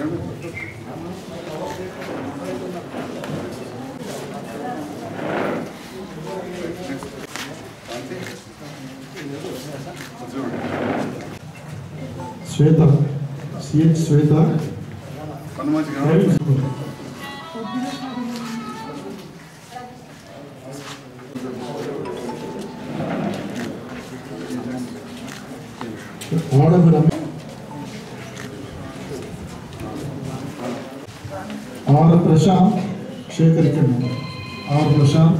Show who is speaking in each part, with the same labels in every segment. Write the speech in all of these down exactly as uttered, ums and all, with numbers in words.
Speaker 1: శ్వేత C H Swetha R Prashanth Shekhar R Prashanth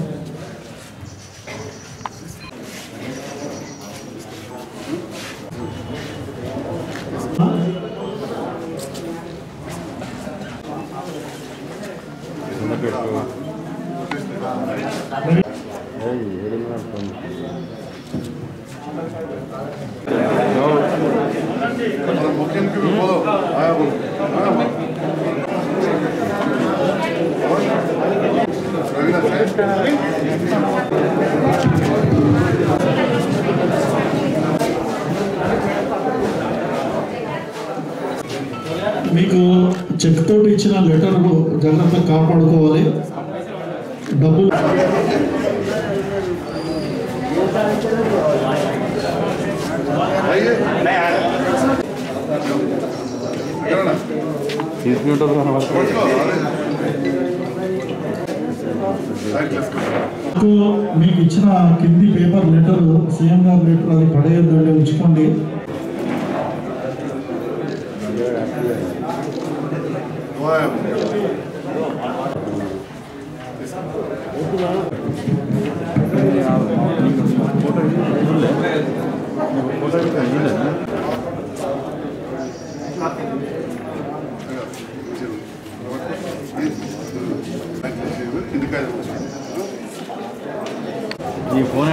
Speaker 1: మీకు check తోటి ఇచ్చిన లెటర్ జాగ్రత్తగా కాపాడుకోవాలి. డబ్బులు మీకు ఇచ్చిన కింది పేపర్ లెటర్ సీఎం గారి లెటర్ అది పడేయద్దు, ఉంచుకోండి.
Speaker 2: ఈ ఫోన్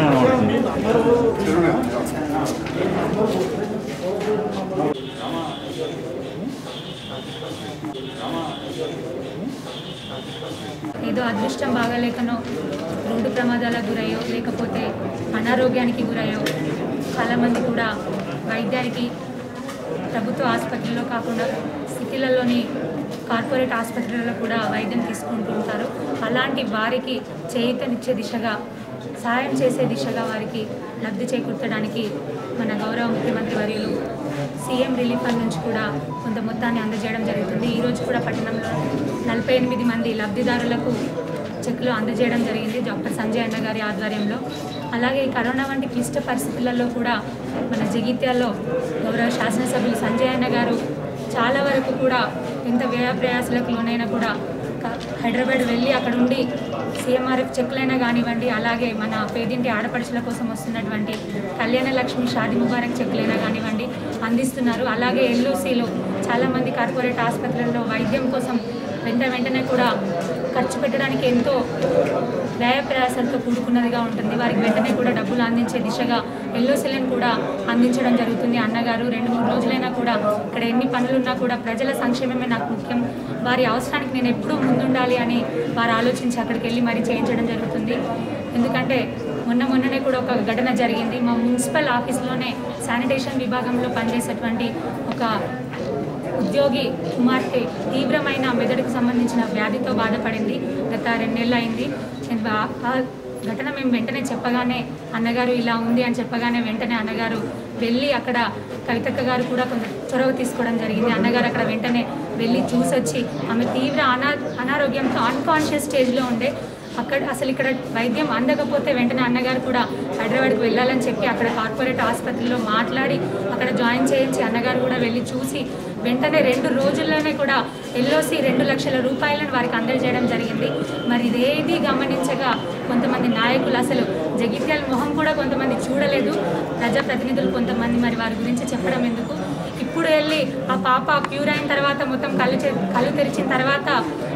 Speaker 3: ఏదో అదృష్టం బాగాలేకనో రోడ్డు ప్రమాదాలకు గురయ్యో లేకపోతే అనారోగ్యానికి గురయ్యో చాలామంది కూడా వైద్యానికి ప్రభుత్వ ఆసుపత్రిలో కాకుండా సిటీలలోని కార్పొరేట్ ఆసుపత్రులలో కూడా వైద్యం తీసుకుంటూ ఉంటారు. అలాంటి వారికి చేయూతనిచ్చే దిశగా, సహాయం చేసే దిశగా వారికి లబ్ధి చేకూర్చడానికి మన గౌరవ ముఖ్యమంత్రి వర్యులు సీఎం రిలీఫ్ ఫండ్ నుంచి కూడా కొంత మొత్తాన్ని అందజేయడం జరుగుతుంది. ఈరోజు కూడా పట్టణంలో నలభై ఎనిమిది మంది లబ్ధిదారులకు చెక్లు అందజేయడం జరిగింది డాక్టర్ సంజయ్ అన్న గారి ఆధ్వర్యంలో. అలాగే కరోనా వంటి క్లిష్ట పరిస్థితులలో కూడా మన జగిత్యాల్లో గౌరవ శాసనసభ్యులు సంజయ్ అన్న గారు చాలా వరకు కూడా ఎంత వ్యయ ప్రయాసాలకు లోనైనా కూడా హైదరాబాద్ వెళ్ళి అక్కడ ఉండి సీఎంఆర్ఎఫ్ చెక్లైనా కానివ్వండి, అలాగే మన పేదింటి ఆడపడుచుల కోసం వస్తున్నటువంటి కళ్యాణ లక్ష్మి షాదీ ముబారక్ చెక్లైనా కానివ్వండి అందిస్తున్నారు. అలాగే ఎల్ఓసీలో చాలామంది కార్పొరేట్ ఆసుపత్రుల్లో వైద్యం కోసం వెంట వెంటనే కూడా ఖర్చు పెట్టడానికి ఎంతో వ్యయ ప్రయాసాలతో కూడుకున్నదిగా ఉంటుంది. వారికి వెంటనే కూడా డబ్బులు అందించే దిశగా ఎల్ఓసీలను కూడా అందించడం జరుగుతుంది. అన్నగారు రెండు మూడు రోజులైనా కూడా ఇక్కడ ఎన్ని పనులున్నా కూడా ప్రజల సంక్షేమమే నాకు ముఖ్యం, వారి అవసరానికి నేను ఎప్పుడూ ముందుండాలి అని వారు ఆలోచించి అక్కడికి వెళ్ళి మరీ చేయించడం జరుగుతుంది. ఎందుకంటే మొన్న మొన్ననే కూడా ఒక ఘటన జరిగింది. మా మున్సిపల్ ఆఫీస్లోనే శానిటేషన్ విభాగంలో పనిచేసేటువంటి ఒక ఉద్యోగి కుమార్తె తీవ్రమైన మెదడుకు సంబంధించిన వ్యాధితో బాధపడింది. గత రెండు నెలలు అయింది. ఆ ఘటన మేము వెంటనే చెప్పగానే అన్నగారు ఇలా ఉంది అని చెప్పగానే వెంటనే అన్నగారు వెళ్ళి అక్కడ కవితక్క గారు కూడా కొంత చొరవ తీసుకోవడం జరిగింది. అన్నగారు అక్కడ వెంటనే వెళ్ళి చూసొచ్చి ఆమె తీవ్ర అనా అనారోగ్యంతో అన్కాన్షియస్ స్టేజ్లో ఉండే అక్కడ అసలు ఇక్కడ వైద్యం అందకపోతే వెంటనే అన్నగారు కూడా హైదరాబాద్కి వెళ్ళాలని చెప్పి అక్కడ కార్పొరేట్ ఆసుపత్రిలో మాట్లాడి అక్కడ జాయిన్ చేయించి అన్నగారు కూడా వెళ్ళి చూసి వెంటనే రెండు రోజుల్లోనే కూడా ఎల్ఓసి రెండు లక్షల రూపాయలను వారికి అందజేయడం జరిగింది. మరి ఇదేది గమనించగా కొంతమంది నాయకులు అసలు జగిత్యాల మొహం కూడా కొంతమంది చూడలేదు. ప్రజాప్రతినిధులు కొంతమంది మరి వారి గురించి చెప్పడం ఎందుకు, ఇప్పుడు వెళ్ళి ఆ పాప క్యూర్ అయిన తర్వాత మొత్తం కళ్ళు కళ్ళు తెరిచిన తర్వాత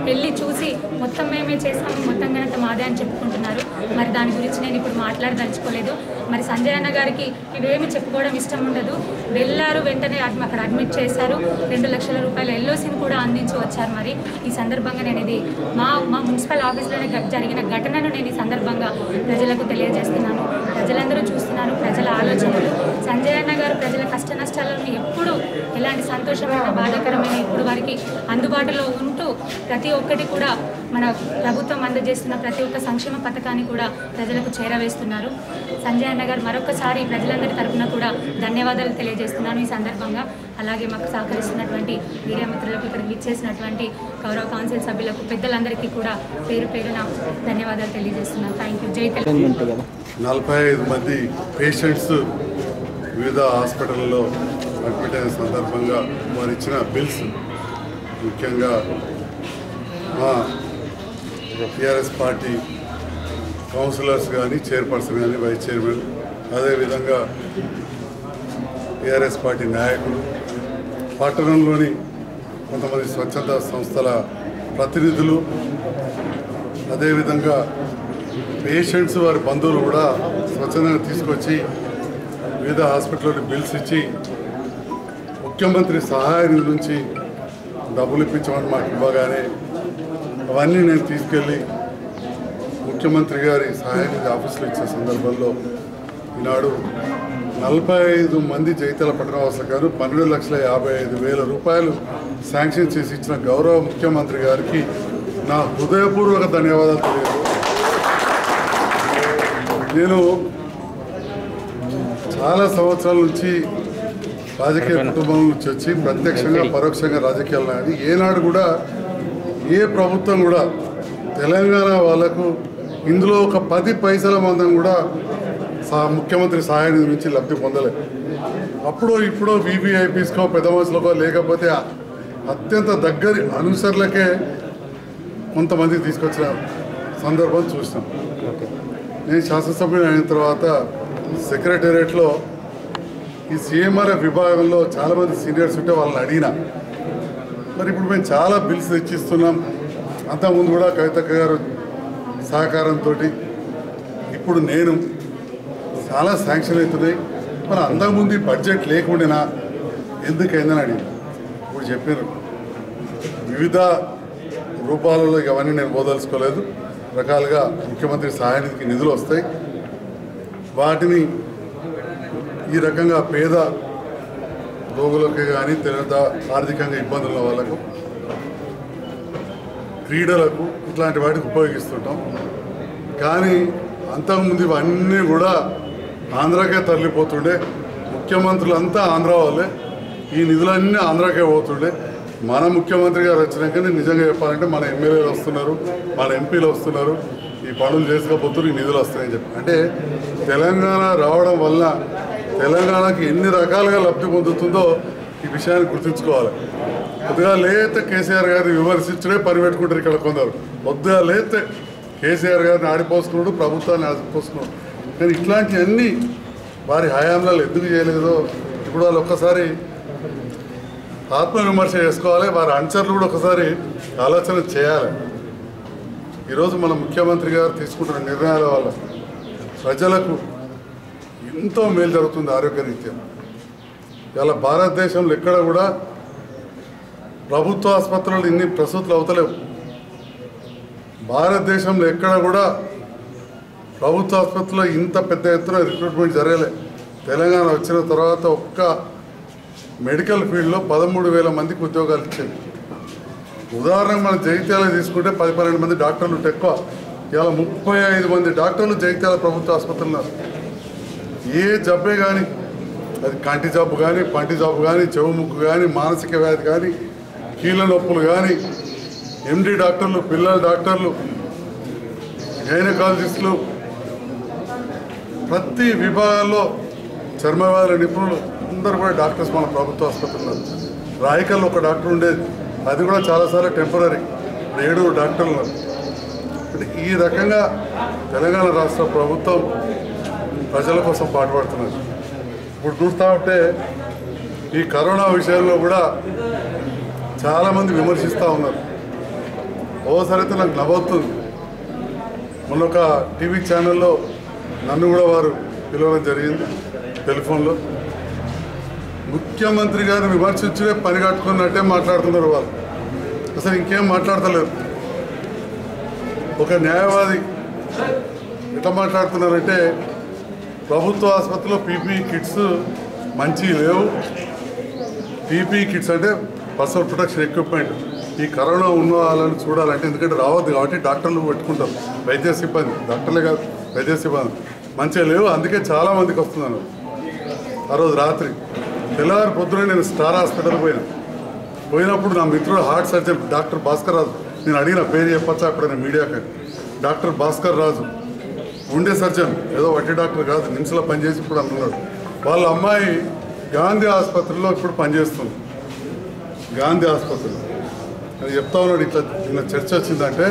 Speaker 3: వెళ్ళి చూసి మొత్తం మేమే చేసాము, మొత్తం గణత మాదే అని చెప్పుకుంటున్నారు. మరి దాని గురించి నేను ఇప్పుడు మాట్లాడదలుచుకోలేదు. మరి సంజయ్ అన్న గారికి ఇవేమి చెప్పుకోవడం ఇష్టం ఉండదు. వెళ్ళారు, వెంటనే అక్కడ అడ్మిట్ చేశారు, రెండు లక్షల రూపాయల ఎల్ఓసిని కూడా అందించి వచ్చారు. మరి ఈ సందర్భంగా నేను ఇది మా మా మున్సిపల్ ఆఫీస్లోనే జరిగిన ఘటనను నేను ఈ సందర్భంగా ప్రజలకు తెలియజేస్తున్నాను. ప్రజలందరూ చూస్తున్నారు ప్రజల ఆలోచనలు. సంజయ్ అన్న గారు ప్రజల కష్ట నష్టాలను ఎప్పుడు ఎలాంటి సంతోషమైన బాధాకరమైన ఇప్పుడు వారికి అందుబాటులో ఉంటూ ప్రతి ఒక్కటి కూడా మన ప్రభుత్వం అందజేస్తున్న ప్రతి ఒక్క సంక్షేమ పథకాన్ని కూడా ప్రజలకు చేరవేస్తున్నారు. సంజయ్ అన్న గారు మరొకసారి ప్రజలందరి తరఫున కూడా ధన్యవాదాలు తెలియజేస్తున్నాను ఈ సందర్భంగా. అలాగే మాకు సహకరిస్తున్నటువంటి మీడియా మిత్రులకు, ఇక్కడ విచ్చేసినటువంటి గౌరవ కౌన్సిల్ సభ్యులకు, పెద్దలందరికీ కూడా పేరు పేరున ధన్యవాదాలు తెలియజేస్తున్నాను. Thank you. జై తెలంగాణ.
Speaker 2: నలభై ఐదు మంది పేషెంట్స్ వివిధ హాస్పిటల్లో అడ్మిట్ అయిన సందర్భంగా వారు ఇచ్చిన బిల్స్, ముఖ్యంగా మా టీఆర్ఎస్ పార్టీ కౌన్సిలర్స్ కానీ, చైర్పర్సన్ కానీ, వైస్ చైర్మన్, అదేవిధంగా టీఆర్ఎస్ పార్టీ నాయకులు, పట్టణంలోని కొంతమంది స్వచ్ఛంద సంస్థల ప్రతినిధులు, అదేవిధంగా పేషెంట్స్ వారి బంధువులు కూడా స్వచ్ఛందంగా తీసుకొచ్చి వివిధ హాస్పిటల్లో బిల్స్ ఇచ్చి ముఖ్యమంత్రి సహాయ నిధి నుంచి డబ్బులు ఇప్పించమని మాకు ఇవ్వగానే అవన్నీ నేను తీసుకెళ్ళి ముఖ్యమంత్రి గారి సహాయ నిధి ఆఫీసులో ఇచ్చే సందర్భంలో ఈనాడు నలభై ఐదు మంది జగిత్యాల పట్టణవాసులు గారు పన్నెండు లక్షల యాభై ఐదు వేల రూపాయలు శాంక్షన్ చేసి ఇచ్చిన గౌరవ ముఖ్యమంత్రి గారికి నా హృదయపూర్వక ధన్యవాదాలు తెలియదు. నేను చాలా సంవత్సరాల నుంచి రాజకీయ కుటుంబం నుంచి వచ్చి ప్రత్యక్షంగా పరోక్షంగా రాజకీయాలు కానీ ఏనాడు కూడా ఏ ప్రభుత్వం కూడా తెలంగాణ వాళ్ళకు ఇందులో ఒక పది పైసల మందం కూడా సా ముఖ్యమంత్రి సహాయ నిధి నుంచి లబ్ధి పొందలేదు. అప్పుడు ఇప్పుడు వీవీఐపీస్కో పెద్ద మనుషులకో లేకపోతే అత్యంత దగ్గరి అనుసరులకే కొంతమంది తీసుకొచ్చిన సందర్భం చూసినాం. నేను శాసనసభ్యుడు అయిన తర్వాత సెక్రటేరియట్లో ఈ సీఎంఆర్ఎఫ్ విభాగంలో చాలామంది సీనియర్స్ ఉంటే వాళ్ళని అడిగినా. మరి ఇప్పుడు మేము చాలా బిల్స్ తెచ్చిస్తున్నాం. అంతకుముందు కూడా కవితక్క గారు సహకారంతో ఇప్పుడు నేను చాలా శాంక్షన్ అవుతున్నాయి. మరి అంతకుముందు బడ్జెట్ లేకుండానా ఎందుకైందని అడిగి ఇప్పుడు చెప్పారు. వివిధ రూపాలలో ఇవన్నీ నేను పోదలుచుకోలేదు. రకాలుగా ముఖ్యమంత్రి సహాయ నిధికి నిధులు వస్తాయి. వాటిని ఈ రకంగా పేద రోగులకి కానీ తెలియదా ఆర్థికంగా ఇబ్బందుల వాళ్ళకు, క్రీడలకు, ఇట్లాంటి వాటికి ఉపయోగిస్తుంటాం. కానీ అంతకుముందు ఇవన్నీ కూడా ఆంధ్రాకే తరలిపోతుండే. ముఖ్యమంత్రులు అంతా ఆంధ్ర వాళ్ళే. ఈ నిధులన్నీ ఆంధ్రాకే పోతుండే. మన ముఖ్యమంత్రి గారు వచ్చినాకనే నిజంగా చెప్పాలంటే మన ఎమ్మెల్యేలు వస్తున్నారు, మన ఎంపీలు వస్తున్నారు, ఈ పనులు చేసుకోబోతున్నారు, ఈ నిధులు వస్తాయని చెప్పి. అంటే తెలంగాణ రావడం వల్ల తెలంగాణకి ఎన్ని రకాలుగా లబ్ధి పొందుతుందో ఈ విషయాన్ని గుర్తుంచుకోవాలి. కొద్దిగా లేతే కేసీఆర్ గారిని విమర్శించడే పని పెట్టుకుంటారు ఇక్కడ కొందరు. కొద్దిగా లేతే కేసీఆర్ గారిని ఆడిపోసుకున్నాడు, ప్రభుత్వాన్ని ఆడిపోసుకున్నాడు. కానీ ఇట్లాంటివన్నీ వారి హయాంలో ఎందుకు చేయలేదో ఇప్పుడు వాళ్ళు ఒక్కసారి ఆత్మవిమర్శ చేసుకోవాలి. వారి అనుచరులు కూడా ఒకసారి ఆలోచన చేయాలి. ఈరోజు మన ముఖ్యమంత్రి గారు తీసుకుంటున్న నిర్ణయాల వల్ల ప్రజలకు ఎంతో మేలు జరుగుతుంది ఆరోగ్యరీత్యా. ఇలా భారతదేశంలో ఎక్కడ కూడా ప్రభుత్వ ఆసుపత్రులు ఇన్ని ప్రసూతులు అవుతలేవు. భారతదేశంలో ఎక్కడ కూడా ప్రభుత్వ ఆసుపత్రిలో ఇంత పెద్ద ఎత్తున రిక్రూట్మెంట్ జరగలే. తెలంగాణ వచ్చిన తర్వాత ఒక్క మెడికల్ ఫీల్డ్లో పదమూడు వేల మందికి ఉద్యోగాలు ఇచ్చింది. ఉదాహరణకు మనం జగిత్యాల తీసుకుంటే పది పన్నెండు మంది డాక్టర్లు ఉంటే ఎక్కువ. ఇవాళ ముప్పై ఐదు మంది డాక్టర్లు జగిత్యాల ప్రభుత్వ ఆసుపత్రులు. ఏ జబ్బే కానీ, అది కంటి జబ్బు కానీ, పంటి జబ్బు కానీ, చెవు ముక్కు కానీ, మానసిక వ్యాధి కానీ, కీళ్ళ నొప్పులు కానీ, ఎండి డాక్టర్లు, పిల్లల డాక్టర్లు, గైనకాలజిస్టులు, ప్రతి విభాగాల్లో చర్మవ్యాధుల నిపుణులు అందరూ కూడా డాక్టర్స్ మన ప్రభుత్వ ఆసుపత్రులు. రాయకల్లో ఒక డాక్టర్ ఉండేది, అది కూడా చాలాసార్లు టెంపరీ. ఏడుగురు డాక్టర్లు. అంటే ఈ రకంగా తెలంగాణ రాష్ట్ర ప్రభుత్వం ప్రజల కోసం పాటుపడుతున్నారు. ఇప్పుడు చూస్తూ ఉంటే ఈ కరోనా విషయంలో కూడా చాలామంది విమర్శిస్తూ ఉన్నారు. ఓసారి అయితే నాకు నవ్వుతుంది. మొన్న ఒక టీవీ ఛానల్లో నన్ను కూడా వారు పిలవడం జరిగింది టెలిఫోన్లో. ముఖ్యమంత్రి గారిని విమర్శించే పని కట్టుకున్నట్టే మాట్లాడుతున్నారు వాళ్ళు, అసలు ఇంకేం మాట్లాడతలేరు. ఒక న్యాయవాది ఎట్లా మాట్లాడుతున్నారంటే ప్రభుత్వ ఆసుపత్రిలో పీపీఈ కిట్స్ మంచి లేవు. పీపీఈ కిట్స్ అంటే పర్సనల్ ప్రొటెక్షన్ ఎక్విప్మెంట్. ఈ కరోనా ఉన్న వాళ్ళని చూడాలంటే, ఎందుకంటే రావద్దు కాబట్టి డాక్టర్లు పెట్టుకుంటారు, వైద్య సిబ్బంది, డాక్టర్లే కాదు వైద్య సిబ్బంది మంచిగా లేవు. అందుకే చాలామందికి వస్తున్నాను. ఆ రోజు రాత్రి తెల్లవారి పొద్దున నేను స్టార్ హాస్పిటల్కి పోయినా. పోయినప్పుడు నా మిత్రుడు heart surgeon doctor Bhaskar Raju, నేను అడిగిన పేరు చెప్పచ్చా ఎప్పుడైనా మీడియాకి, డాక్టర్ భాస్కర్ రాజు ఉండే సర్జన్, ఏదో వట్టి డాక్టర్ కాదు, నిమ్స్లో పనిచేసి ఇప్పుడు అంటున్నాడు. వాళ్ళ అమ్మాయి గాంధీ ఆసుపత్రిలో ఇప్పుడు పనిచేస్తుంది. గాంధీ ఆసుపత్రిలో అని చెప్తా ఉన్నాడు. ఇట్లా నిన్న చర్చ వచ్చిందంటే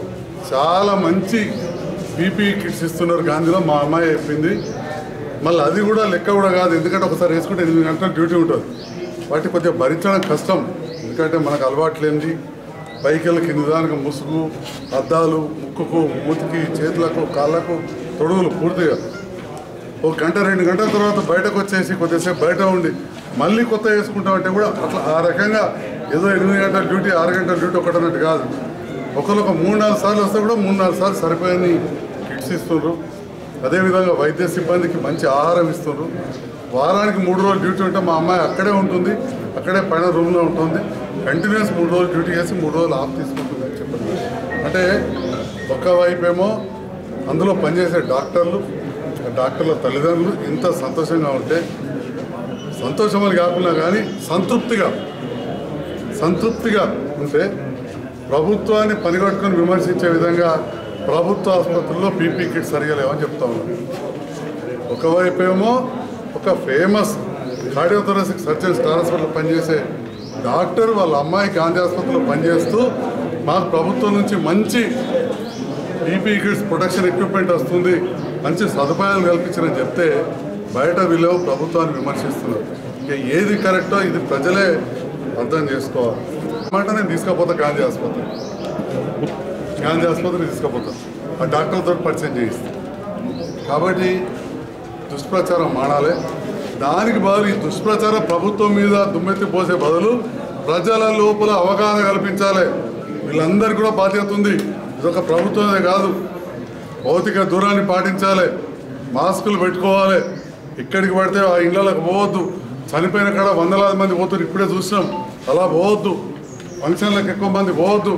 Speaker 2: చాలా మంచి పీపీఈ కిట్స్ ఇస్తున్నారు గాంధీలో, మా అమ్మాయి చెప్పింది. మళ్ళీ అది కూడా లెక్క కూడా కాదు, ఎందుకంటే ఒకసారి వేసుకుంటే ఎనిమిది గంటల డ్యూటీ ఉంటుంది. వాటి కొద్దిగా భరించడం కష్టం, ఎందుకంటే మనకు అలవాట్లేంది. పైకెళ్ళకి నిదానంగా ముసుగు, అద్దాలు, ముక్కుకు, మూతికి, చేతులకు, కాళ్ళకు తొడుగులు పూర్తిగా. ఒక గంట రెండు గంటల తర్వాత బయటకు వచ్చేసి కొద్దిసేపు బయట ఉండి మళ్ళీ కొత్త వేసుకుంటామంటే కూడా అట్లా ఆ రకంగా ఏదో ఎనిమిది గంటల డ్యూటీ ఆరు గంటల డ్యూటీ ఒకటన్నట్టు కాదు. ఒకరు ఒక మూడు నాలుగు సార్లు వస్తే కూడా మూడు నాలుగు సార్లు సరిపోయిన కిట్స్ ఇస్తున్నారు. అదేవిధంగా వైద్య సిబ్బందికి మంచి ఆహారం ఇస్తున్నారు. వారానికి మూడు రోజులు డ్యూటీ ఉంటే మా అమ్మాయి అక్కడే ఉంటుంది, అక్కడే పైన రూమ్లో ఉంటుంది. కంటిన్యూస్ మూడు రోజులు డ్యూటీ చేసి మూడు రోజులు ఆఫ్ తీసుకుంటుంది అని చెప్పండి. అంటే ఒక్కవైపు ఏమో అందులో పనిచేసే డాక్టర్లు, డాక్టర్ల తల్లిదండ్రులు ఇంత సంతోషంగా ఉంటే, సంతోషం అని కాకుండా కానీ సంతృప్తిగా సంతృప్తిగా ఉంటే, ప్రభుత్వాన్ని పనిగట్టుకొని విమర్శించే విధంగా ప్రభుత్వ ఆసుపత్రుల్లో పీపీ కిట్స్ సరిగా లేవని చెప్తా ఉన్నాను. ఒకవైపు ఏమో ఒక ఫేమస్ కార్డియోథొరాసిక్ సర్జన్ స్టార్ హాస్పిటల్లో పనిచేసే డాక్టర్ వాళ్ళ అమ్మాయి గాంధీ ఆసుపత్రిలో పనిచేస్తూ మాకు ప్రభుత్వం నుంచి మంచి పీపీ కిట్స్ ప్రొటెక్షన్ ఎక్విప్మెంట్ వస్తుంది, మంచి సదుపాయాలు కల్పించారని చెప్తే బయట వీళ్ళు ప్రభుత్వాన్ని విమర్శిస్తున్నారు. ఇక ఏది కరెక్టో ఇది ప్రజలే అర్థం చేసుకోవాలి. మాట నేను తీసుకపోతా గాంధీ ఆసుపత్రి గాంధీ ఆసుపత్రి తీసుకపోతాను, ఆ డాక్టర్తో పరిచయం చేయిస్తాను. కాబట్టి దుష్ప్రచారం మానాలి. దానికి బదులు ఈ దుష్ప్రచారం ప్రభుత్వం మీద దుమ్మెత్తి పోసే బదులు ప్రజల లోపల అవగాహన కల్పించాలి. వీళ్ళందరికీ కూడా బాధ్యత ఉంది. ఇదొక ప్రభుత్వమే కాదు, భౌతిక దూరాన్ని పాటించాలి, మాస్కులు పెట్టుకోవాలి, ఎక్కడికి పడితే ఆ ఇళ్లకు పోవద్దు. చనిపోయిన కాడ వందలాది మంది పోతున్నారు, ఇప్పుడే చూసినాం, అలా పోవద్దు. ఫంక్షన్లకు ఎక్కువ మంది పోవద్దు.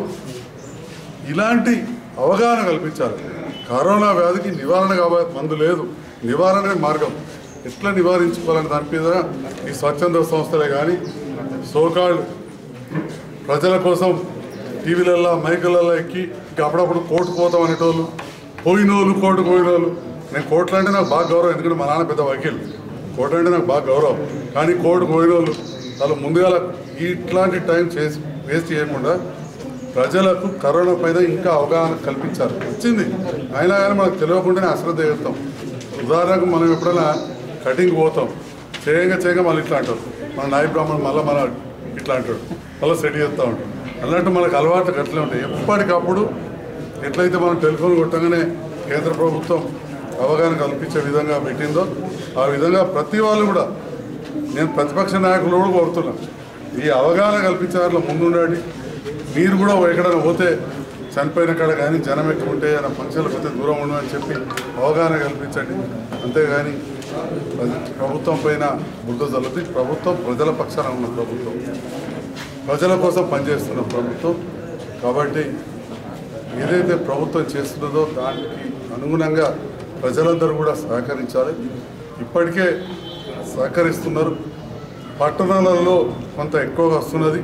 Speaker 2: ఇలాంటి అవగాహన కల్పించాలి. కరోనా వ్యాధికి నివారణ కాబట్టి మందు లేదు, నివారణే మార్గం. ఎట్లా నివారించుకోవాలని దాని మీద ఈ స్వచ్ఛంద సంస్థలే కానీ సోకాళ్ళు ప్రజల కోసం టీవీలల్లో మైకులలో ఎక్కి ఇంకా అప్పుడప్పుడు కోర్టుకు పోతాం అనేటోళ్ళు, పోయినోళ్ళు కోర్టుకు పోయినోళ్ళు. నేను కోర్టులు అంటే నాకు బాగా గౌరవం, ఎందుకంటే మా నాన్న పెద్ద వకీలు. కోర్టు అంటే నాకు బాగా గౌరవం. కానీ కోర్టుకు పోయినోళ్ళు వాళ్ళు ముందుగా ఇట్లాంటి టైం చేసి వేస్ట్ చేయకుండా ప్రజలకు కరోనా పైన ఇంకా అవగాహన కల్పించాలి. వచ్చింది అయినా కానీ మనకు తెలియకుండానే అశ్రద్ధ చేస్తాం. ఉదాహరణకు మనం ఎప్పుడైనా కటింగ్ పోతాం, చేయంగా చేయంగా మళ్ళీ ఇట్లా అంటారు, మన నాయ బ్రాహ్మణ్ మళ్ళీ మన ఇట్లా అంటాడు, మళ్ళీ సెట్ చేస్తూ ఉంటాడు. అన్నట్టు మనకు అలవాట్లు అట్లే ఉంటాయి. ఎప్పటికప్పుడు ఎట్లయితే మనం టెలిఫోన్ కొట్టగానే కేంద్ర ప్రభుత్వం అవగాహన కల్పించే విధంగా పెట్టిందో ఆ విధంగా ప్రతి వాళ్ళు కూడా, నేను ప్రతిపక్ష నాయకులు కూడా కోరుతున్నా, ఈ అవగాహన కల్పించే వారిలో ముందుండండి. మీరు కూడా ఎక్కడైనా పోతే చనిపోయిన కాడ కానీ జనం ఎక్కువ ఉంటే ఏదైనా ఫంక్షన్లకు పోతే దూరం ఉండమని చెప్పి అవగాహన కల్పించండి. అంతేగాని ప్రభుత్వం పైన బుద్ధ చల్లుతుంది. ప్రభుత్వం ప్రజల పక్షాన ఉన్న ప్రభుత్వం, ప్రజల కోసం పనిచేస్తున్న ప్రభుత్వం. కాబట్టి ఏదైతే ప్రభుత్వం చేస్తున్నదో దానికి అనుగుణంగా ప్రజలందరూ కూడా సహకరించాలి. ఇప్పటికే సహకరిస్తున్నారు. పట్టణాలలో కొంత ఎక్కువగా వస్తున్నది.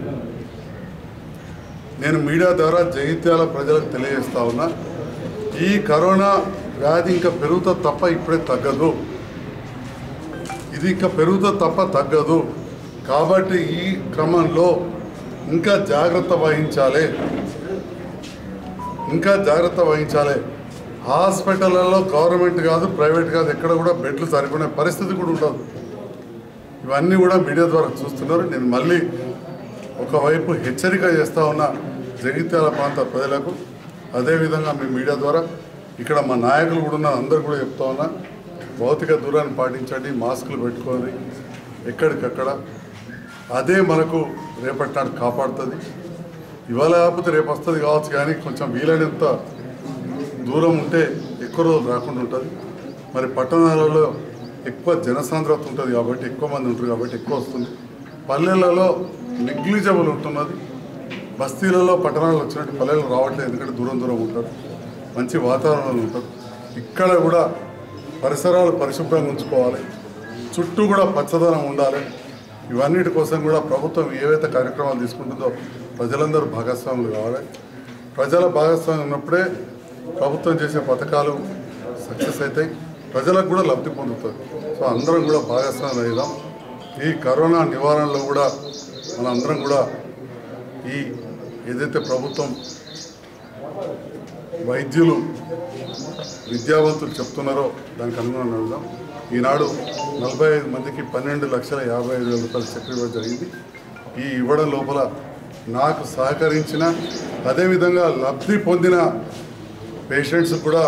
Speaker 2: నేను మీడియా ద్వారా జగిత్యాల ప్రజలకు తెలియజేస్తా ఉన్నా, ఈ కరోనా వ్యాధి ఇంకా పెరుగుతా తప్ప ఇప్పుడే తగ్గదు. ఇది ఇంకా పెరుగుతా తప్ప తగ్గదు. కాబట్టి ఈ క్రమంలో ఇంకా జాగ్రత్త వహించాలి, ఇంకా జాగ్రత్త వహించాలి. హాస్పిటళ్ళలో గవర్నమెంట్ కాదు, ప్రైవేట్ కాదు, ఎక్కడ కూడా బెడ్లు సరిపోయిన పరిస్థితి కూడా ఉండదు. ఇవన్నీ కూడా మీడియా ద్వారా చూస్తున్నారు. నేను మళ్ళీ ఒకవైపు హెచ్చరిక చేస్తూ ఉన్నా, జగిత్యాల ప్రాంత ప్రజలకు అదేవిధంగా మీ మీడియా ద్వారా ఇక్కడ మా నాయకులు కూడా ఉన్నారు, అందరూ కూడా చెప్తా ఉన్నా, భౌతిక దూరాన్ని పాటించండి, మాస్కులు పెట్టుకోండి ఎక్కడికక్కడ. అదే మనకు రేపటి నాడు కాపాడుతుంది. ఇవాళ కాకపోతే రేపు వస్తుంది కావచ్చు, కానీ కొంచెం వీలైనంత దూరం ఉంటే ఎక్కువ రోజులు రాకుండా ఉంటుంది. మరి పట్టణాలలో ఎక్కువ జనసాంద్రత ఉంటుంది కాబట్టి, ఎక్కువ మంది ఉంటారు కాబట్టి ఎక్కువ వస్తుంది. పల్లెలలో నెగ్లిజబుల్ ఉంటున్నది. బస్తీలలో పట్టణాలు వచ్చినట్టు పల్లెలు రావట్లేదు, ఎందుకంటే దూరం దూరం ఉంటారు, మంచి వాతావరణం ఉంటుంది. ఇక్కడ కూడా పరిసరాలు పరిశుభ్రంగా ఉంచుకోవాలి, చుట్టూ కూడా పచ్చదనం ఉండాలి. ఇవన్నిటి కోసం కూడా ప్రభుత్వం ఏవైతే కార్యక్రమాలు తీసుకుంటుందో ప్రజలందరూ భాగస్వాములు కావాలి. ప్రజల భాగస్వామ్యం ఉన్నప్పుడే ప్రభుత్వం చేసే పథకాలు సక్సెస్ అవుతాయి, ప్రజలకు కూడా లబ్ధి పొందుతుంది. సో అందరం కూడా భాగస్వాములు అవుదాం. ఈ కరోనా నివారణలో కూడా మనందరం కూడా ఈ ఏదైతే ప్రభుత్వం వైద్యులు విద్యావంతులు చెప్తున్నారో దానికి అనుగుణంగా నడుదాం. ఈనాడు నలభై ఐదు మందికి పన్నెండు లక్షల యాభై ఐదు వేల రూపాయలు చెక్ ఇవ్వడం జరిగింది. ఈ ఇవ్వడం లోపల నాకు సహకరించిన అదేవిధంగా లబ్ధి పొందిన పేషెంట్స్ కూడా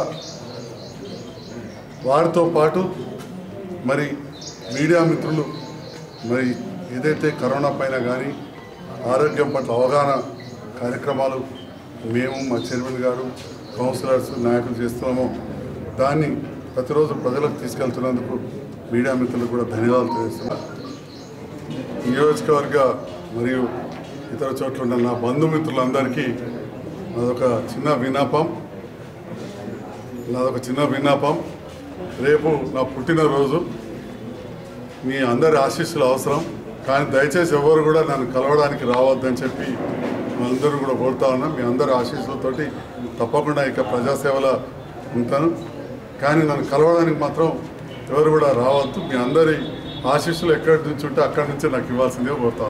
Speaker 2: వారితో పాటు మరి మీడియా మిత్రులు మరి ఏదైతే కరోనా పైన కానీ ఆరోగ్యం పట్ల అవగాహన కార్యక్రమాలు మేము మా చైర్మన్ గారు కౌన్సిలర్స్ నాయకులు చేస్తున్నామో దాన్ని ప్రతిరోజు ప్రజలకు తీసుకెళ్తున్నందుకు మీడియా మిత్రులకు కూడా ధన్యవాదాలు తెలియజేస్తున్నాను. నియోజకవర్గ మరియు ఇతర చోట్ల ఉన్న నా బంధుమిత్రులందరికీ నాదొక చిన్న విన్నపం నాదొక చిన్న విన్నపం రేపు నా పుట్టినరోజు. మీ అందరి ఆశీస్సులు అవసరం, కానీ దయచేసి ఎవరు కూడా నన్ను కలవడానికి రావద్దని చెప్పి అందరూ కూడా కోరుతా ఉన్నాం. మీ అందరి ఆశీస్సులతోటి తప్పకుండా ఇక ప్రజాసేవలో ఉంటాను, కానీ నన్ను కలవడానికి మాత్రం ఎవరు కూడా రావద్దు. మీ అందరి ఆశీస్సులు ఎక్కడి నుంచి ఉంటే అక్కడి నుంచే నాకు ఇవ్వాల్సిందే కోరుతా